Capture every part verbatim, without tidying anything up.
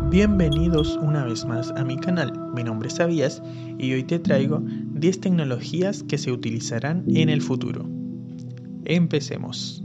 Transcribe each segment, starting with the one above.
Bienvenidos una vez más a mi canal, mi nombre es Abías y hoy te traigo diez tecnologías que se utilizarán en el futuro. Empecemos.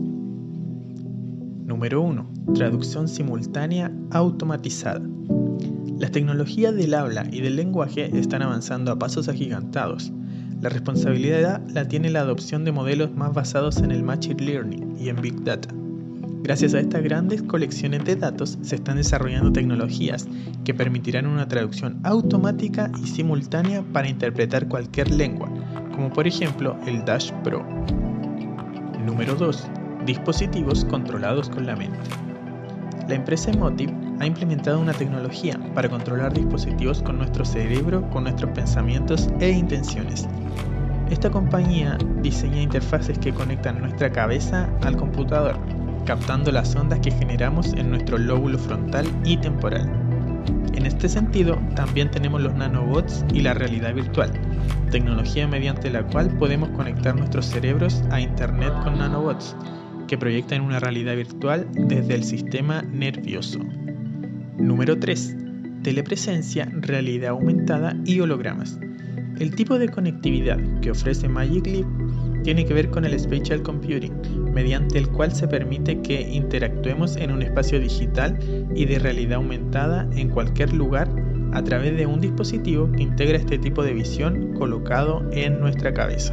Número uno. Traducción simultánea automatizada. Las tecnologías del habla y del lenguaje están avanzando a pasos agigantados. La responsabilidad la tiene la adopción de modelos más basados en el Machine Learning y en Big Data. Gracias a estas grandes colecciones de datos se están desarrollando tecnologías que permitirán una traducción automática y simultánea para interpretar cualquier lengua, como por ejemplo el Dash Pro. Número dos. Dispositivos controlados con la mente. La empresa Emotiv ha implementado una tecnología para controlar dispositivos con nuestro cerebro, con nuestros pensamientos e intenciones. Esta compañía diseña interfaces que conectan nuestra cabeza al computador, captando las ondas que generamos en nuestro lóbulo frontal y temporal. En este sentido, también tenemos los nanobots y la realidad virtual, tecnología mediante la cual podemos conectar nuestros cerebros a internet con nanobots, que proyectan una realidad virtual desde el sistema nervioso. Número tres. Telepresencia, realidad aumentada y hologramas. El tipo de conectividad que ofrece Magic Leap tiene que ver con el Spatial Computing, mediante el cual se permite que interactuemos en un espacio digital y de realidad aumentada en cualquier lugar a través de un dispositivo que integra este tipo de visión colocado en nuestra cabeza.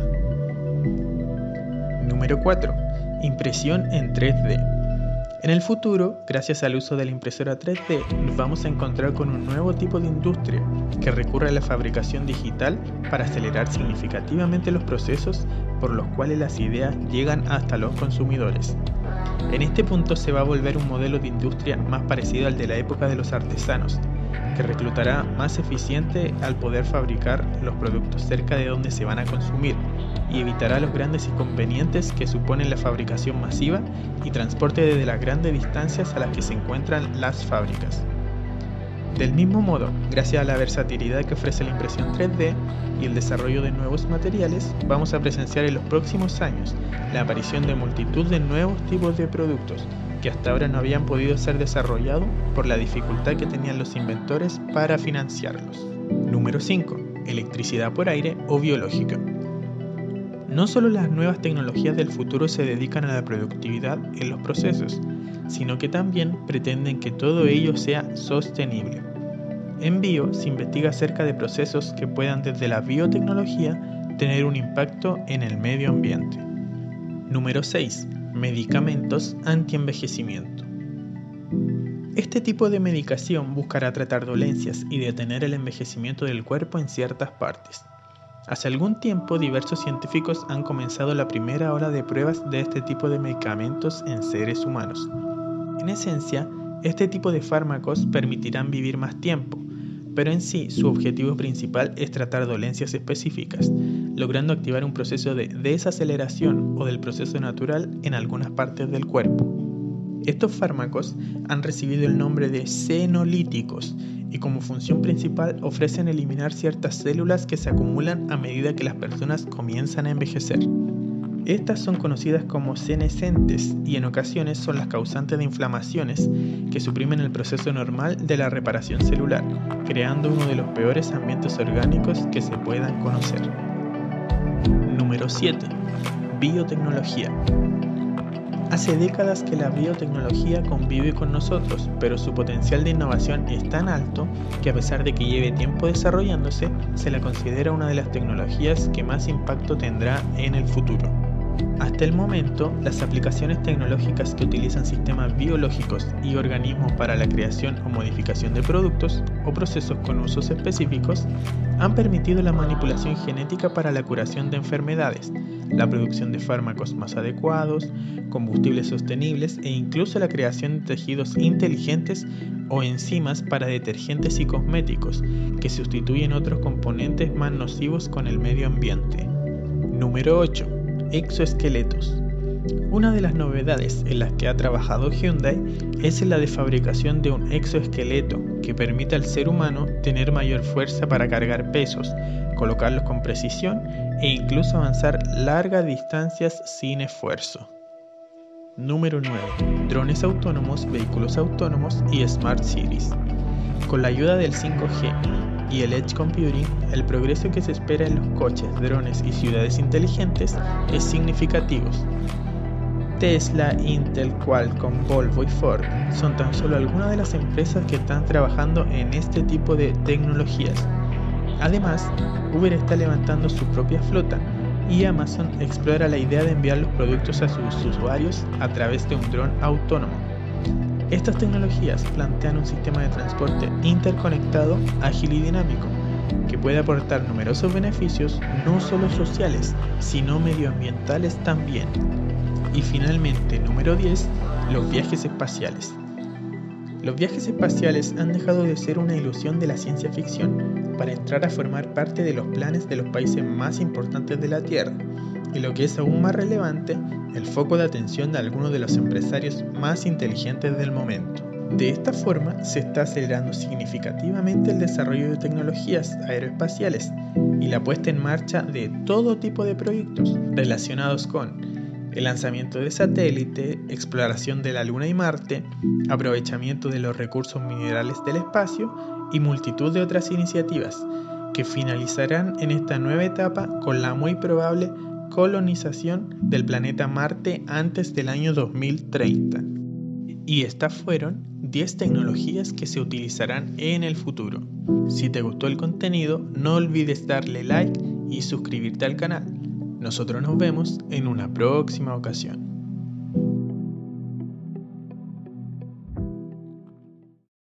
Número cuatro. Impresión en tres D. En el futuro, gracias al uso de la impresora tres D, nos vamos a encontrar con un nuevo tipo de industria que recurre a la fabricación digital para acelerar significativamente los procesos por los cuales las ideas llegan hasta los consumidores. En este punto se va a volver un modelo de industria más parecido al de la época de los artesanos, que reclutará más eficiente al poder fabricar los productos cerca de donde se van a consumir y evitará los grandes inconvenientes que suponen la fabricación masiva y transporte desde las grandes distancias a las que se encuentran las fábricas. Del mismo modo, gracias a la versatilidad que ofrece la impresión tres D y el desarrollo de nuevos materiales, vamos a presenciar en los próximos años la aparición de multitud de nuevos tipos de productos que hasta ahora no habían podido ser desarrollados por la dificultad que tenían los inventores para financiarlos. Número cinco. Electricidad por aire o biológica. No solo las nuevas tecnologías del futuro se dedican a la productividad en los procesos, sino que también pretenden que todo ello sea sostenible. En Bio se investiga acerca de procesos que puedan desde la biotecnología tener un impacto en el medio ambiente. Número seis. Medicamentos antienvejecimiento. Este tipo de medicación buscará tratar dolencias y detener el envejecimiento del cuerpo en ciertas partes. Hace algún tiempo, diversos científicos han comenzado la primera ola de pruebas de este tipo de medicamentos en seres humanos. En esencia, este tipo de fármacos permitirán vivir más tiempo, pero en sí su objetivo principal es tratar dolencias específicas, logrando activar un proceso de desaceleración o del proceso natural en algunas partes del cuerpo. Estos fármacos han recibido el nombre de senolíticos y como función principal ofrecen eliminar ciertas células que se acumulan a medida que las personas comienzan a envejecer. Estas son conocidas como senescentes y en ocasiones son las causantes de inflamaciones que suprimen el proceso normal de la reparación celular, creando uno de los peores ambientes orgánicos que se puedan conocer. Número siete. Biotecnología. Hace décadas que la biotecnología convive con nosotros, pero su potencial de innovación es tan alto que a pesar de que lleve tiempo desarrollándose, se la considera una de las tecnologías que más impacto tendrá en el futuro. Hasta el momento, las aplicaciones tecnológicas que utilizan sistemas biológicos y organismos para la creación o modificación de productos o procesos con usos específicos han permitido la manipulación genética para la curación de enfermedades, la producción de fármacos más adecuados, combustibles sostenibles e incluso la creación de tejidos inteligentes o enzimas para detergentes y cosméticos que sustituyen otros componentes más nocivos con el medio ambiente. Número ocho. Exoesqueletos. Una de las novedades en las que ha trabajado Hyundai es en la de fabricación de un exoesqueleto que permite al ser humano tener mayor fuerza para cargar pesos, colocarlos con precisión e incluso avanzar largas distancias sin esfuerzo. Número nueve. Drones autónomos, vehículos autónomos y Smart Cities. Con la ayuda del cinco G y el Edge Computing, el progreso que se espera en los coches, drones y ciudades inteligentes es significativo. Tesla, Intel, Qualcomm, Volvo y Ford son tan solo algunas de las empresas que están trabajando en este tipo de tecnologías. Además, Uber está levantando su propia flota y Amazon explora la idea de enviar los productos a sus usuarios a través de un dron autónomo. Estas tecnologías plantean un sistema de transporte interconectado, ágil y dinámico, que puede aportar numerosos beneficios no solo sociales, sino medioambientales también. Y finalmente, número diez, los viajes espaciales. Los viajes espaciales han dejado de ser una ilusión de la ciencia ficción para entrar a formar parte de los planes de los países más importantes de la Tierra, y lo que es aún más relevante, el foco de atención de algunos de los empresarios más inteligentes del momento. De esta forma, se está acelerando significativamente el desarrollo de tecnologías aeroespaciales y la puesta en marcha de todo tipo de proyectos relacionados con el lanzamiento de satélite, exploración de la Luna y Marte, aprovechamiento de los recursos minerales del espacio y multitud de otras iniciativas que finalizarán en esta nueva etapa con la muy probable colonización del planeta Marte antes del año dos mil treinta. Y estas fueron diez tecnologías que se utilizarán en el futuro. Si te gustó el contenido, no olvides darle like y suscribirte al canal. Nosotros nos vemos en una próxima ocasión.